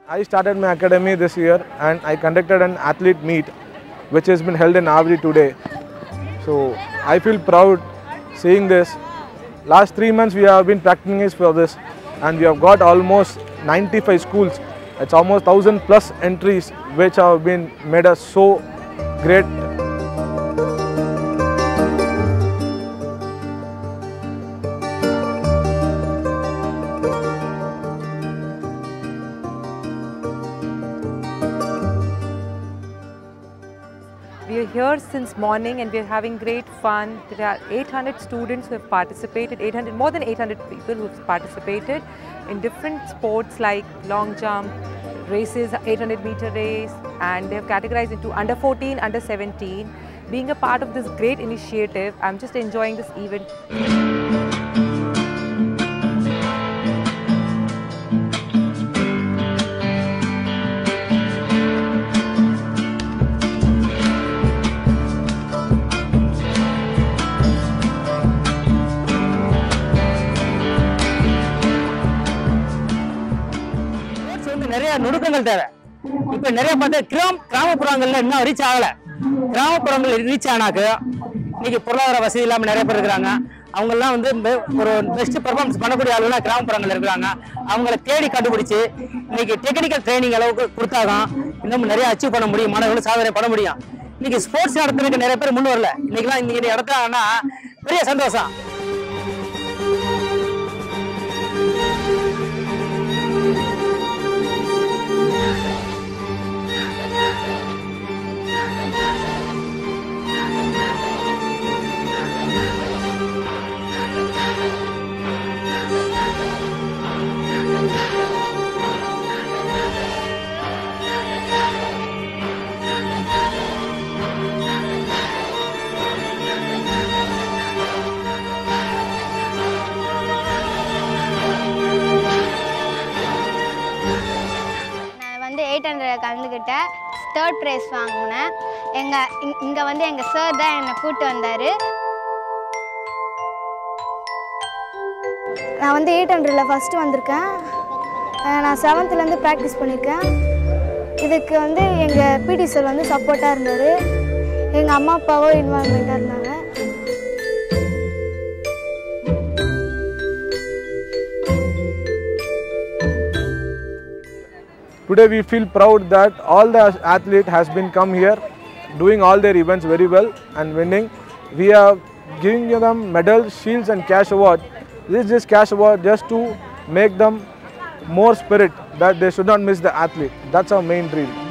I started my academy this year and I conducted an athlete meet which has been held in Avri today. So I feel proud seeing this. Last 3 months we have been practicing for this and we have got almost 95 schools. It's almost 1000 plus entries which have been made us so great. We are here since morning and we are having great fun. There are 800 students who have participated, more than 800 people who have participated in different sports like long jump, races, 800-meter race, and they have categorized into under 14, under 17. Being a part of this great initiative, I'm just enjoying this event. நிறைய நுணுக்கங்கள் தேவை. இப்போ நிறைய பார்த்து கிராமப்புறங்கள்ல இன்னும் reach ஆகல. கிராமப்புறங்கள் ரீச் ஆனாக்க இன்னைக்கு பொருளாதார வசதி இல்லாமல் நிறைய பேர் இருக்கிறாங்க. அவங்கெல்லாம் வந்து ஒரு பெஸ்ட் பெர்ஃபார்மன்ஸ் பண்ணக்கூடிய ஆளுநர் கிராமப்புறங்கள் இருக்கிறாங்க. அவங்கள தேடி கண்டுபிடிச்சு இன்னைக்கு டெக்னிக்கல் ட்ரைனிங் அளவுக்கு கொடுத்தாதான் இன்னும் நிறைய அச்சீவ் பண்ண முடியும், மாணவர்கள் சாதனை பண்ண முடியும். இன்னைக்கு ஸ்போர்ட்ஸ் நடத்துறதுக்கு நிறைய பேர் முன் வரல. இன்னைக்கெல்லாம் இன்னைக்கு நடத்துறாங்கன்னா பெரிய சந்தோஷம். கலந்துக்கிட்டேன், தேர்ட் ப்ரைஸ் வாங்கினேன். இங்கே வந்து எங்கள் சார் தான் என்னை கூப்பிட்டு வந்தார். நான் வந்து 800ல் ஃபஸ்ட்டு வந்திருக்கேன். நான் 7th ப்ராக்டிஸ் பண்ணியிருக்கேன். இதுக்கு வந்து எங்கள் பிடி சார் வந்து சப்போர்ட்டாக இருந்தார். எங்கள் அம்மா அப்பாவும் இன்வால்மெண்ட்டாக இருந்தாங்க. Today we feel proud that all the athletes has been come here doing all their events very well and winning. We are giving them medals, shields and cash award. This is just cash award just to make them more spirit that they should not miss the athlete. That's our main dream.